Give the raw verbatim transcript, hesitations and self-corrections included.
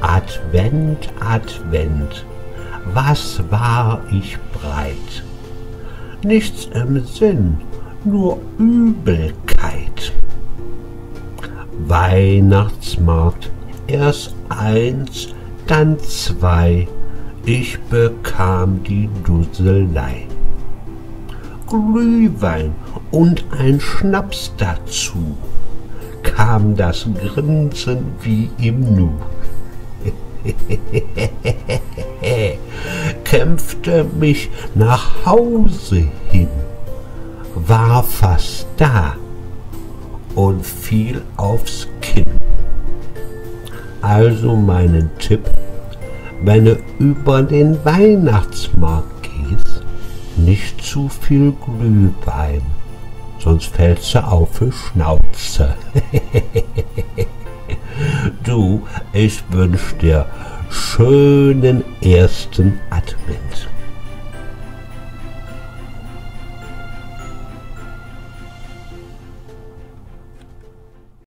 Advent, Advent, was war ich breit? Nichts im Sinn, nur Übelkeit. Weihnachtsmarkt, erst eins, dann zwei, ich bekam die Dusselei. Glühwein und ein Schnaps dazu, kam das Grinsen wie im Nu. Kämpfte mich nach Hause hin, war fast da und fiel aufs Kinn. Also meinen Tipp, wenn du über den Weihnachtsmarkt gehst, nicht zu viel Glühwein, sonst fällst du auf die Schnauze. Du, ich wünsch dir schönen ersten Advent.